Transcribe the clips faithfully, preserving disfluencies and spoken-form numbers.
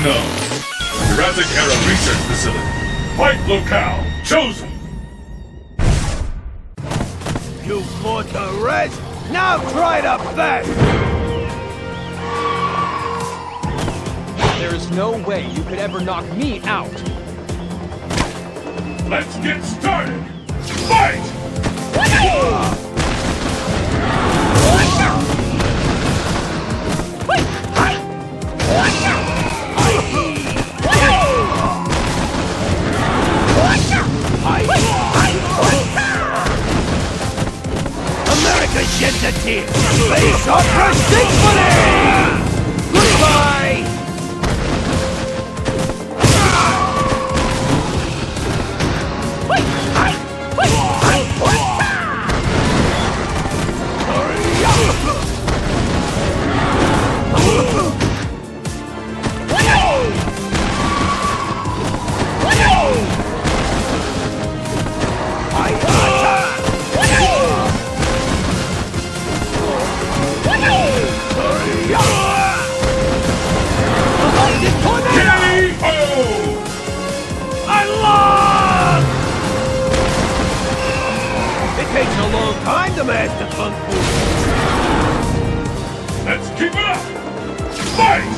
unknown. Jurassic Era Research Facility. Fight locale chosen. You fought the rest? Now try the best! There is no way you could ever knock me out. Let's get started. Fight! America sheds a tear. Face opera symphony! Goodbye! It takes a long time to master Kung Fu. Let's keep it up! Fight!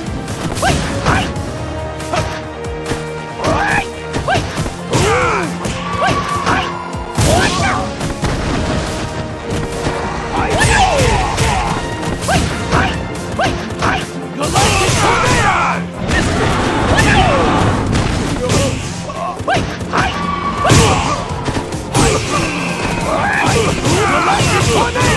Galactic tornado!